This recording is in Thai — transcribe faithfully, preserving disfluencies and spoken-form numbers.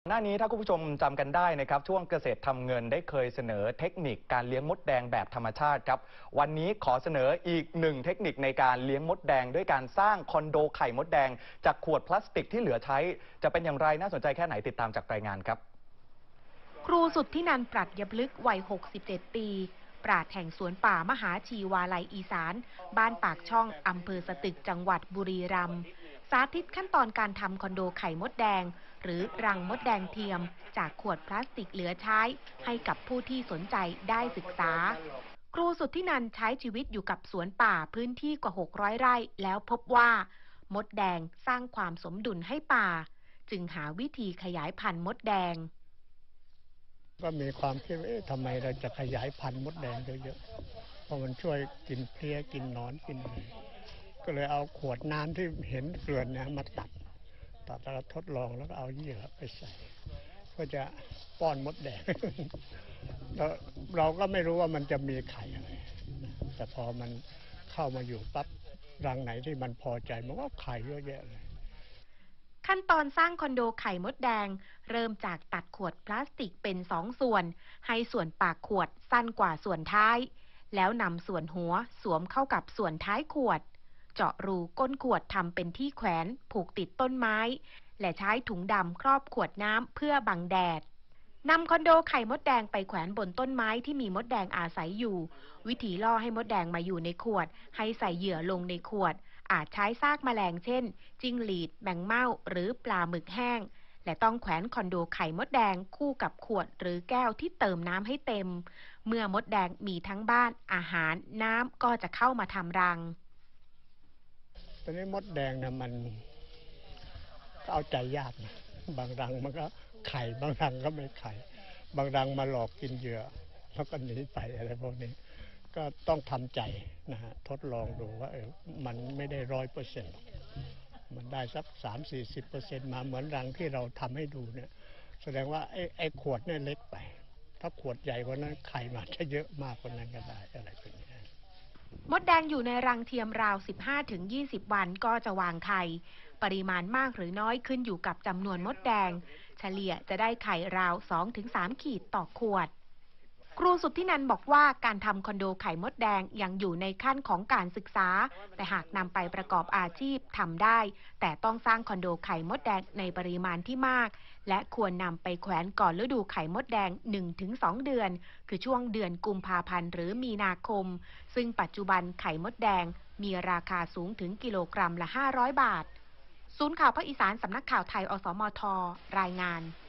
หน้านี้ถ้าคุณผู้ชมจำกันได้นะครับช่วงเกษตรทำเงินได้เคยเสนอเทคนิคการเลี้ยงมดแดงแบบธรรมชาติครับวันนี้ขอเสนออีกหนึ่งเทคนิคในการเลี้ยงมดแดงด้วยการสร้างคอนโดไข่มดแดงจากขวดพลาสติกที่เหลือใช้จะเป็นอย่างไรน่าสนใจแค่ไหนติดตามจากรายงานครับครูสุทธินันท์ปรัชญพฤกษ์วัยหกสิบเจ็ดปีปราชญ์แห่งสวนป่ามหาชีวาลัยอีสานบ้านปากช่องอำเภอสตึกจังหวัดบุรีรัมย์สาธิตขั้นตอนการทำคอนโดไข่มดแดงหรือรังมดแดงเทียมจากขวดพลาสติกเหลือใช้ให้กับผู้ที่สนใจได้ศึกษาครูสุทธินันท์ใช้ชีวิตอยู่กับสวนป่าพื้นที่กว่าหกร้อยไร่แล้วพบว่ามดแดงสร้างความสมดุลให้ป่าจึงหาวิธีขยายพันธุ์มดแดงก็มีความคิดว่าทำไมเราจะขยายพันธุ์มดแดงเยอะๆเพราะมันช่วยกินเพลี้ยกินหนอนกินอะไรก็เลยเอาขวดน้ำที่เห็นเกลื่อนเนี่ยมาตัดตัดแล้วทดลองแล้วก็เอาเหยื่อไปใส่ก็จะป้อนมดแดงแล้วเราก็ไม่รู้ว่ามันจะมีไข่อะไรแต่พอมันเข้ามาอยู่ปั๊บรังไหนที่มันพอใจมันก็ไข่เยอะแยะเลยขั้นตอนสร้างคอนโดไข่มดแดงเริ่มจากตัดขวดพลาสติกเป็นสองส่วนให้ส่วนปากขวดสั้นกว่าส่วนท้ายแล้วนำส่วนหัวสวมเข้ากับส่วนท้ายขวดเจาะรูก้นขวดทำเป็นที่แขวนผูกติดต้นไม้และใช้ถุงดำครอบขวดน้ำเพื่อบังแดดนำคอนโดไข่มดแดงไปแขวนบนต้นไม้ที่มีมดแดงอาศัยอยู่วิธีล่อให้มดแดงมาอยู่ในขวดให้ใส่เหยื่อลงในขวดอาจใช้ซากแมลงเช่นจิ้งหรีดแมงเม่าหรือปลาหมึกแห้งและต้องแขวนคอนโดไข่มดแดงคู่กับขวดหรือแก้วที่เติมน้ำให้เต็มเมื่อมดแดงมีทั้งบ้านอาหารน้ำก็จะเข้ามาทำรังตอนนี้มดแดงเนี่ยมันเอาใจยากนะบางรังมันก็ไข่บางรังก็ไม่ไข่บางรังมาหลอกกินเหยื่อแล้วก็หนีไปอะไรพวกนี้ก็ต้องทำใจนะฮะทดลองดูว่าเออมันไม่ได้ร้อยเปอร์เซ็นต์มันได้สักสามสี่สิบเปอร์เซ็นต์มาเหมือนรังที่เราทำให้ดูเนี่ยแสดงว่าไอ้ไอ้ขวดเนี่ยเล็กไปถ้าขวดใหญ่กว่านั้นไข่มันจะเยอะมากกว่านั้นก็ได้อะไรแบบนี้มดแดงอยู่ในรังเทียมราว สิบห้าถึงยี่สิบ วันก็จะวางไข่ปริมาณมากหรือน้อยขึ้นอยู่กับจำนวนมดแดงเฉลี่ยจะได้ไข่ราว สองถึงสาม ขีดต่อขวดครูสุทธินันท์บอกว่าการทำคอนโดไข่มดแดงยังอยู่ในขั้นของการศึกษาแต่หากนำไปประกอบอาชีพทำได้แต่ต้องสร้างคอนโดไข่มดแดงในปริมาณที่มากและควรนำไปแขวนก่อนฤดูไข่มดแดง หนึ่งถึงสอง เดือนคือช่วงเดือนกุมภาพันธ์หรือมีนาคมซึ่งปัจจุบันไข่มดแดงมีราคาสูงถึงกิโลกรัมละห้าร้อยบาทศูนย์ข่าวภาคอีสานสำนักข่าวไทยอสมทรายงาน